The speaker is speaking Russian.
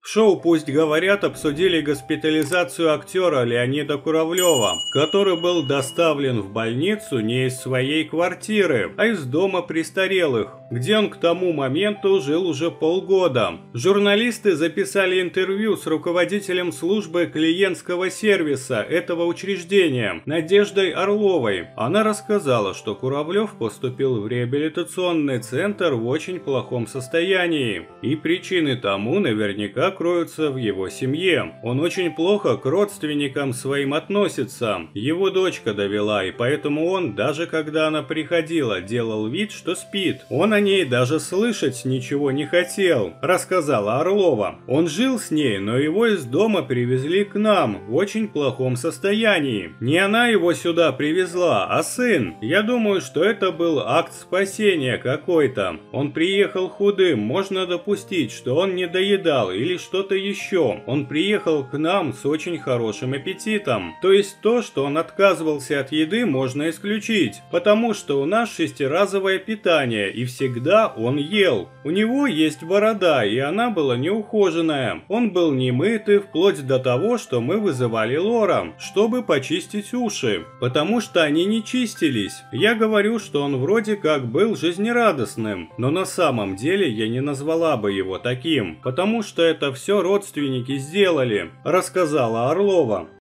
В шоу «Пусть говорят» обсудили госпитализацию актера Леонида Куравлева, который был доставлен в больницу не из своей квартиры, а из дома престарелых, где он к тому моменту жил уже полгода. Журналисты записали интервью с руководителем службы клиентского сервиса этого учреждения, Надеждой Орловой. Она рассказала, что Куравлев поступил в реабилитационный центр в очень плохом состоянии, и причины тому наверняка кроются в его семье. Он очень плохо к родственникам своим относится. Его дочка довела, и поэтому он, даже когда она приходила, делал вид, что спит. Он о ней даже слышать ничего не хотел, рассказала Орлова. Он жил с ней, но его из дома привезли к нам в очень плохом состоянии. Не она его сюда привезла, а сын. Я думаю, что это был акт спасения какой-то. Он приехал худым, можно допустить, что он не доедал или что-то еще. Он приехал к нам с очень хорошим аппетитом. То есть то, что он отказывался от еды, можно исключить, потому что у нас шестиразовое питание, и всегда он ел. У него есть борода, и она была неухоженная. Он был немытый, вплоть до того, что мы вызывали лора, чтобы почистить уши, потому что они не чистились. Я говорю, что он вроде как был жизнерадостным, но на самом деле я не назвала бы его таким, потому что это все родственники сделали, рассказала Орлова.